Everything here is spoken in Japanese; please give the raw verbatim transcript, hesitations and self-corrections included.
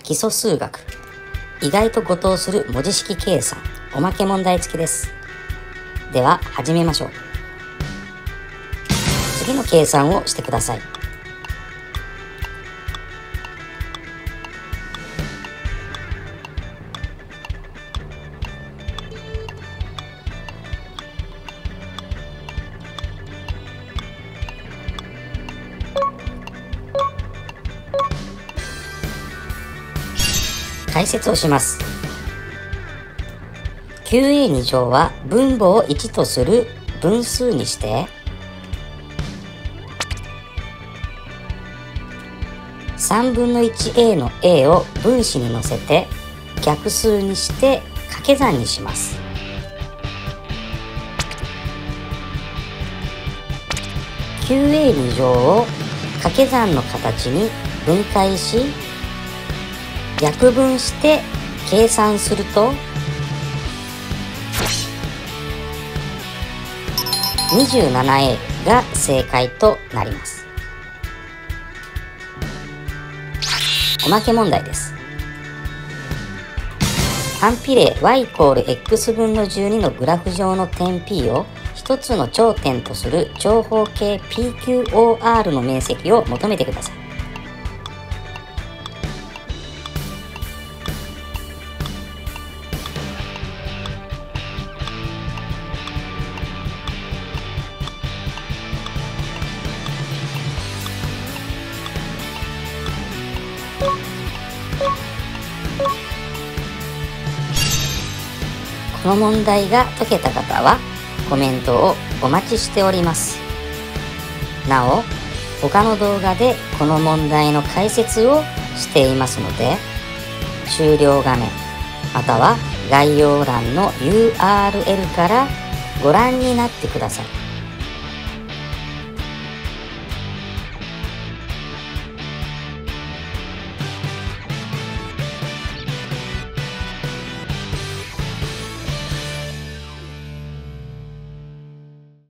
基礎数学、意外と誤答する文字式計算、おまけ問題付きです。では始めましょう。次の計算をしてください。解説をします。 キューエーに 乗は分母をいちとする分数にして、さんぶんのいちエー の A を分子に乗せて逆数にして掛け算にします。キューエーに 乗を掛け算の形に分解し、逆分して計算すると にじゅうななエー が正解となります。おまけ問題です。反比例 y イコール x 分のじゅうにのグラフ上の点 P を一つの頂点とする長方形 ピーキューオーアール の面積を求めてください。この問題が解けた方はコメントをお待ちしております。なお、他の動画でこの問題の解説をしていますので、終了画面または概要欄の ユーアールエル からご覧になってください。